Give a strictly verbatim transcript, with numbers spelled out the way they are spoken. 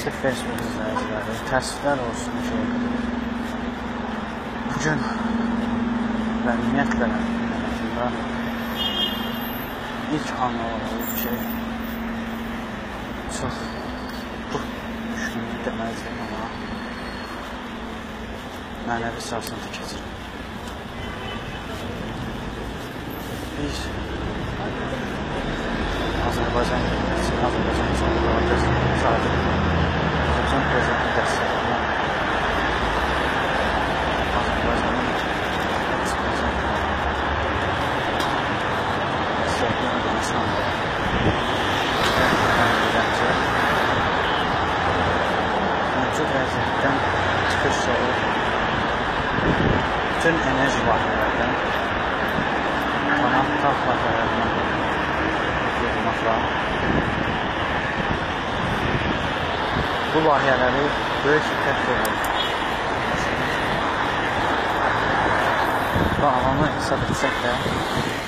Hörmətli Facebook izləyiciləri, təəssüflər olsun ki, bugün və ümumiyyətlə həyatımda ilk anlar olub ki, çox bu düşündü deməzdim, amma mənəvi sarsıntı keçirir. Biz Azərbaycan üçün, Azərbaycan üçün müqaviləsi sadə Azərbaycan prezidenti dəstəkləyen Azərbaycanın Azərbaycan dəstəkləyen danışanlar mən biləm ki, mövcud vəziyyətdən çıxış olur, bütün enerji vahiyələrdən kanat vahiyələrindən yığılmaqla bu layihələri böyük diqqət verir. Bu alanı hesab etsək də